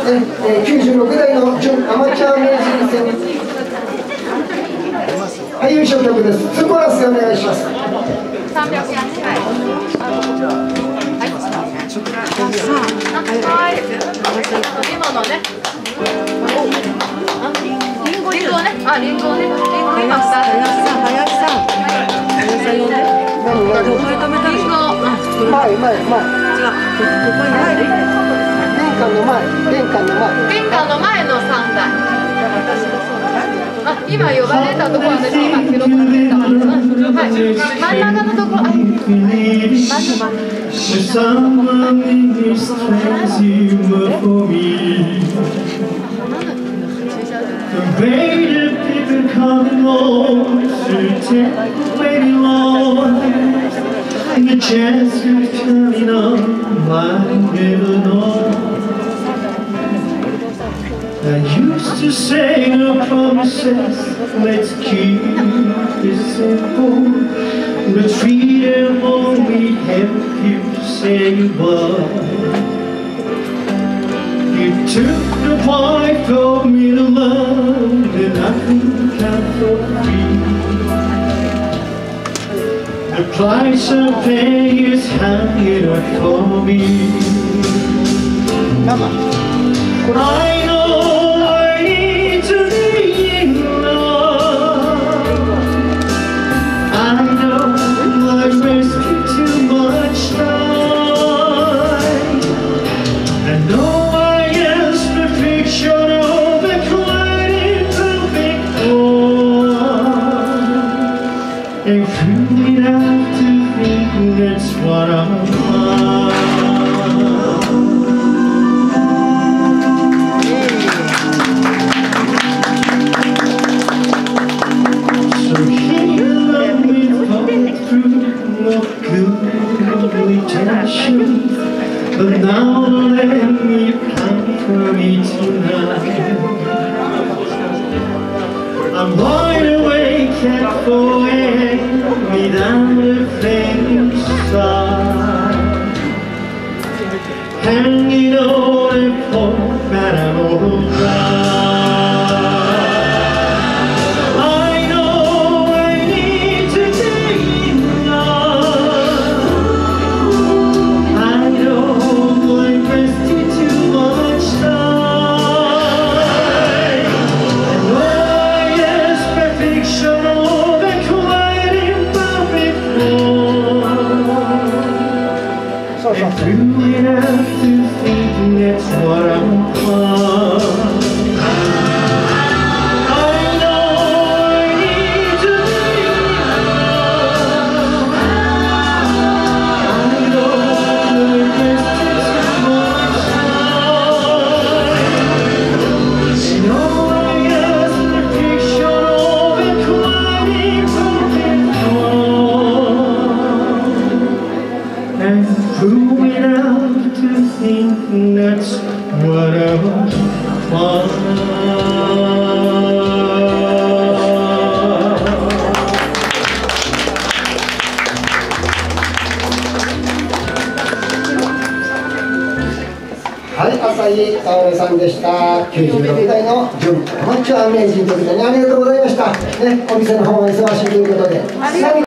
96代の準アマチュア名人戦優勝曲です。2コーラスお願いします。 300円。はい。今のね。リンゴね。あ、リンゴね。リンゴ今さ。林さん呼んで。どこへ止めたの？リンゴ。 前。違う。 ここに入る。 玄関の前の3台。あ、今呼ばれたところ私今記録してたんです。はい。真ん中のところ。 I used to say no promises, let's keep it simple. But freedom only help you say goodbye. You took the wife from me to love, and I think I'm for free. The price of paying is high enough for me. I know and free enough to think that's what I want. So here let me fall through no good intention, but now let me come for me tonight. I'm wide awake at 4 a.m. without a flame inside, hanging on a pole, but I'm alright. I know I need to be love. I know I wasted too much time. I know perfection over quite imperfect love. And true enough to think that's what I want. I know I need to be loved. I know I wasted too much time. I know I asked perfection over quite imperfect love. And true enough to think that's what I want. はい、浅井沙織さんでした。96代の準アマチュア名人ということで、ありがとうございました。ね、お店の方が忙しいということで。